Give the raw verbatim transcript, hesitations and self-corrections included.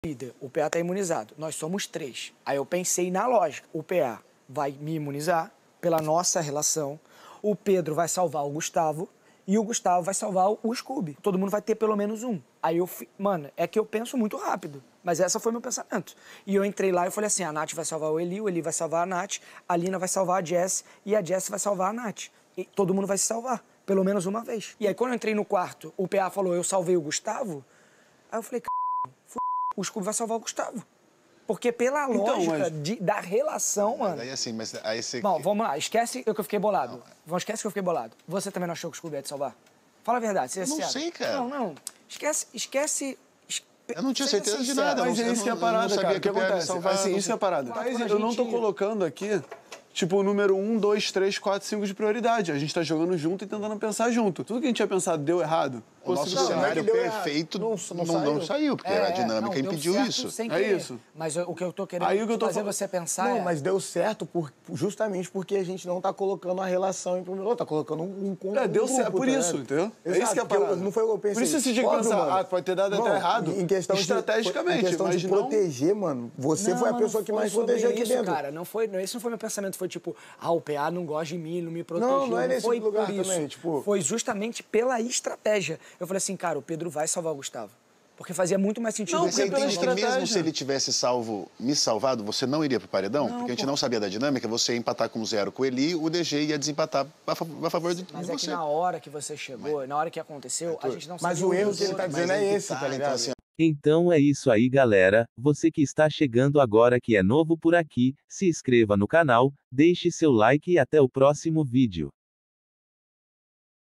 líder, o P A tá imunizado, nós somos três. Aí eu pensei na lógica, o P A vai me imunizar pela nossa relação, o Pedro vai salvar o Gustavo e o Gustavo vai salvar o Scooby. Todo mundo vai ter pelo menos um. Aí eu, mano, é que eu penso muito rápido, mas essa foi meu pensamento. E eu entrei lá e falei assim, a Nath vai salvar o Eli, o Eli vai salvar a Nath, a Lina vai salvar a Jess e a Jess vai salvar a Nath. E todo mundo vai se salvar, pelo menos uma vez. E aí quando eu entrei no quarto, o P A falou, eu salvei o Gustavo, aí eu falei, o Scooby vai salvar o Gustavo. Porque pela então, lógica mas... de, da relação, mas mano... Aí assim, mas aí você... Bom, vamos lá, esquece que eu fiquei bolado. Não, Vamos, esquece que eu fiquei bolado. Você também não achou que o Scooby ia te salvar? Fala a verdade. Eu não sei, cara. Não, não. Esquece, esquece... Eu não tinha certeza de nada. Mas é isso que é a parada, cara. O que acontece? Salvar, assim, isso é a parada. Mas eu não tô colocando aqui... Tipo, o número um, dois, três, quatro, cinco de prioridade. A gente tá jogando junto e tentando pensar junto. Tudo que a gente tinha pensado deu errado. O nosso não, cenário não é perfeito não, não, não, não saiu, porque é, a dinâmica não, impediu isso. É isso. Mas o que eu tô querendo Aí, o que eu tô fazer fal... você pensar Não, é... mas deu certo por, justamente porque a gente não tá colocando a relação em primeiro lugar, tá colocando um encontro. É, deu um certo, grupo, por tá isso, vendo? entendeu? Exato, é isso que é a parada. Eu, não foi o que eu pensei. Por isso você tinha que Óbvio, pensar, mano. ah, pode ter dado até errado, em questão estrategicamente, de, em questão mas de não... proteger, mano, você não, foi a mas pessoa que mais sobre protegeu aqui isso, dentro. cara, não foi, não, esse não foi meu pensamento, foi tipo, ah, o P A não gosta de mim, não me protegeu. Não, não é nesse foi lugar por isso. também, tipo... Foi justamente pela estratégia. Eu falei assim, cara, o Pedro vai salvar o Gustavo. Porque fazia muito mais sentido. Não, Você entende que estratégia. mesmo se ele tivesse salvo, me salvado, você não iria pro paredão? Não, porque a gente pô. não sabia da dinâmica, você ia empatar com zero com o Eli, o D G ia desempatar a favor, a favor de Mas você. é que na hora que você chegou, Mas... na hora que aconteceu, a gente não sabia. Mas o erro que ele tá dizendo é esse, tá ligado? Então, assim, Então é isso aí, galera. Você que está chegando agora que é novo por aqui, se inscreva no canal, deixe seu like e até o próximo vídeo.